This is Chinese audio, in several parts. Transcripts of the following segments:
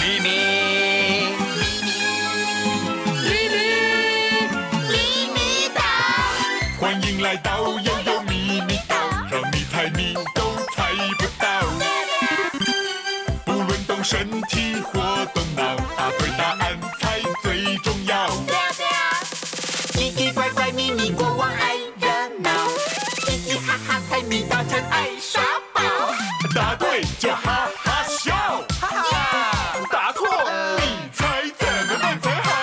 咪咪， 咪咪岛， 欢迎来到悠悠咪咪岛，让你猜谜都猜不到。不论动身体或动脑，答对答案才最重要。 对啊， 奇奇怪怪咪咪国王爱热闹，嘻嘻哈哈猜谜大臣爱耍宝，答对就哈哈笑，哈哈，答错你猜怎么办才好？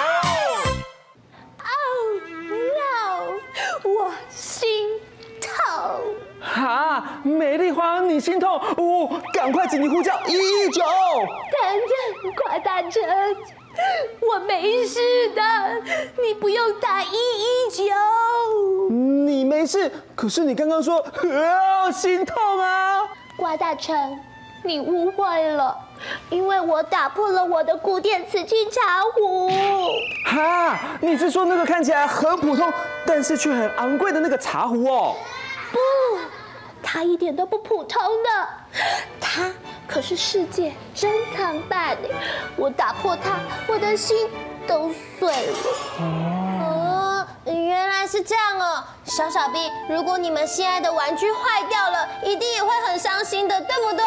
Oh no， 我心痛。 哈，美丽花，你心痛，赶快紧急呼叫119！ 等等，瓜大臣，我没事的，你不用打119。 你没事，可是你刚刚说心痛啊！ 瓜大臣，你误会了，因为我打破了我的古典瓷器茶壶。 哈，你是说那个看起来很普通，但是却很昂贵的那个茶壶哦？ 不，它一点都不普通的，它可是世界珍藏版。我打破它，我的心都碎了。原来是这样哦，小小兵，如果你们心爱的玩具坏掉了，一定也会很伤心的，对不对？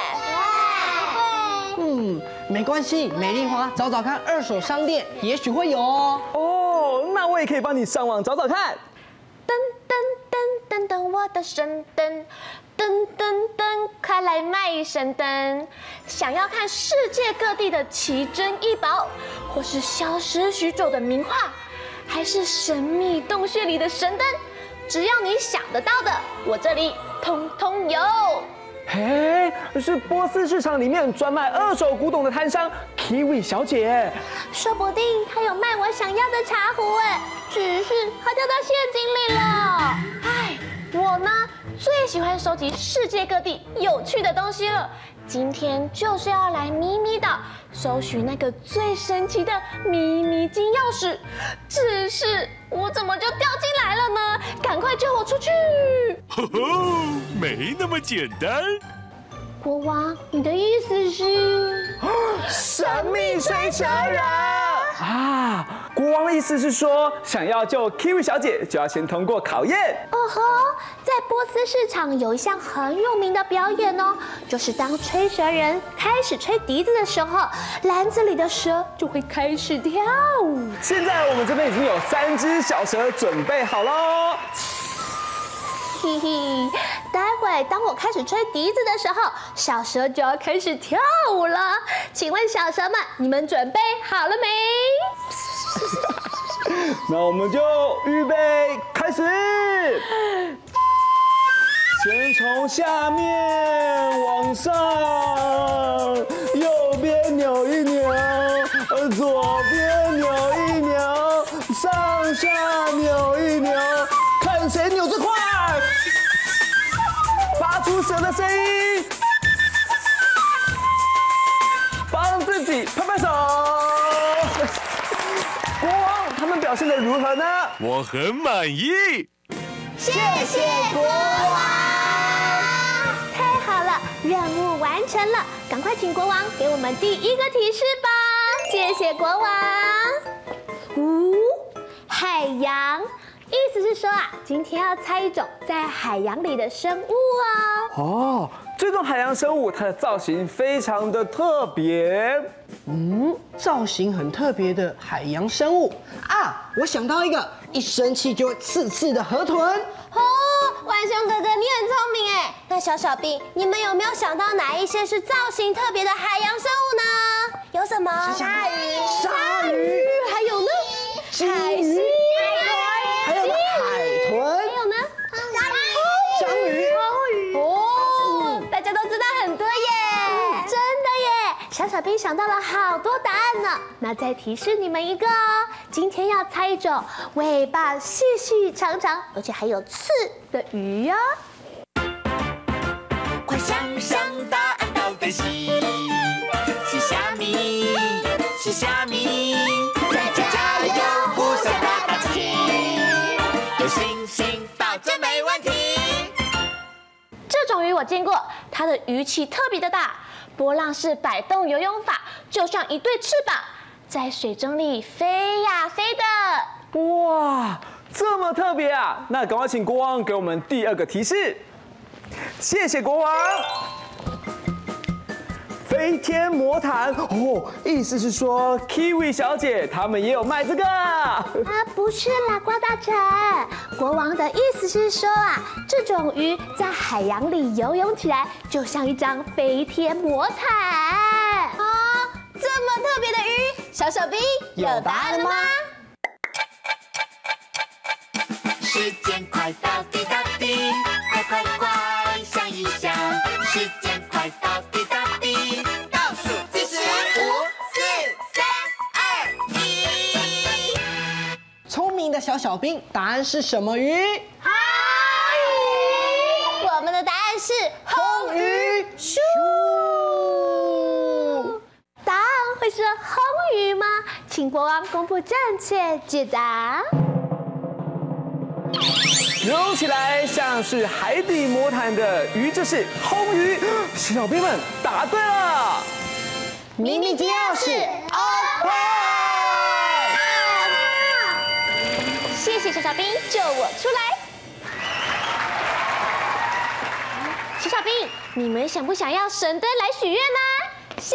没关系，美丽花找找看二手商店，也许会有哦。 哦，那我也可以帮你上网找找看。 噔噔噔噔噔，我的神灯，噔噔噔，快来卖神灯！想要看世界各地的奇珍异宝，或是消失许久的名画，还是神秘洞穴里的神灯，只要你想得到的，我这里通通有。 嘿，是波斯市场里面专卖二手古董的摊商 Kiwi 小姐。 说不定她有卖我想要的茶壶哎，只是她掉到陷阱里了。哎，我呢最喜欢收集世界各地有趣的东西了。今天就是要来咪咪岛搜寻那个最神奇的咪咪金钥匙，只是我怎么就掉进来了呢？赶快救我出去！ 吼吼，没那么简单。 国王，你的意思是？ 神秘吹蛇人啊！国王的意思是说，想要救 Kiwi 小姐，就要先通过考验。 哦吼，在波斯市场有一项很有名的表演哦，就是当吹蛇人开始吹笛子的时候，篮子里的蛇就会开始跳舞。 现在我们这边已经有3只小蛇准备好喽。 嘿嘿，待会当我开始吹笛子的时候，小蛇就要开始跳舞了。请问小蛇们，你们准备好了没？ 那我们就预备开始。先从下面往上，右边扭一扭，左边扭一扭，上下扭一扭，看谁扭最快，发出蛇的声音，帮自己拍拍手。国王，他们表现得如何呢？ 我很满意。 谢谢国王！太好了，任务完成了，赶快请国王给我们第一个提示吧。谢谢国王。海洋，意思是说啊，今天要猜一种在海洋里的生物哦。 哦，这种海洋生物，它的造型非常的特别。 造型很特别的海洋生物啊！我想到一个，一生气就会刺刺的河豚。 哦，浣熊哥哥，你很聪明哎。那小小兵，你们有没有想到哪一些是造型特别的海洋生物呢？有什么？ 鲨鱼， 还有呢？海狮， 还有呢海豚， 还有呢？ 章鱼。 哦，大家都知道很多耶，真的耶！小小兵想到了好多答案呢。那再提示你们一个哦，今天要猜一种尾巴细细长长，而且还有刺的鱼哟。 快想想答案到底是虾米？是虾米？加油，互相打打气，有信心，保证没问题。 这种鱼我见过，它它的鱼鳍特别的大，波浪式摆动游泳法，就像一对翅膀，在水中里飞呀飞的。 哇，这么特别啊！那赶快请国王给我们第2个提示。谢谢国王。飞天魔毯哦，意思是说 Kiwi 小姐他们也有卖这个。 不是啦，瓜大臣，国王的意思是说啊，这种鱼在海洋里游泳起来，就像一张飞天魔毯。这么特别的鱼，小手兵有答案了吗？ 时间快到滴答滴，快快快想一想，时间快到滴答滴，倒数计时5、4、3、2、1。 聪明的小兵，答案是什么鱼？ 海鱼。我们的答案是红鱼。咻！ 答案会是红鱼吗？请国王公布正确解答。 游泳起来像是海底魔毯的鱼就是红鱼，小兵们答对了。 秘密金钥匙 ，open！ 谢谢小兵救我出来。小兵，你们想不想要神灯来许愿呢？想。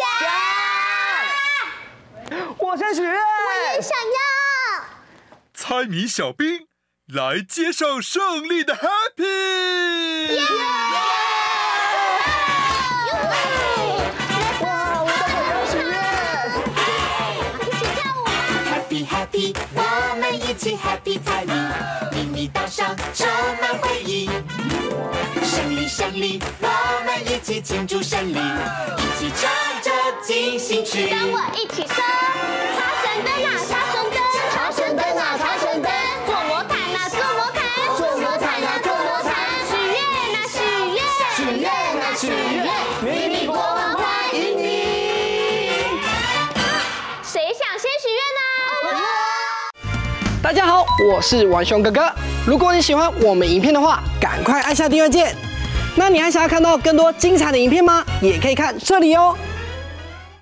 我先许愿。 我也想要。 猜谜小兵来接受胜利的 Happy！ 哇，我都想要许愿。 一起跳舞。 Happy Happy， 我们一起 Happy 猜谜，秘密岛上充满回忆。胜利胜利，我们一起庆祝胜利，一起唱着进行曲。 跟我一起说，插神灯啊，插神灯，插神灯啊，插神灯，做魔毯啊，做魔毯，做魔毯啊，做魔毯，许愿啊，许愿， 许愿啊，许愿，秘密国王欢迎你。 谁想先许愿呢？ 大家好，我是王兄哥哥。如果你喜欢我们影片的话，赶快按下订阅键。那你还想要看到更多精彩的影片吗？也可以看这里哦。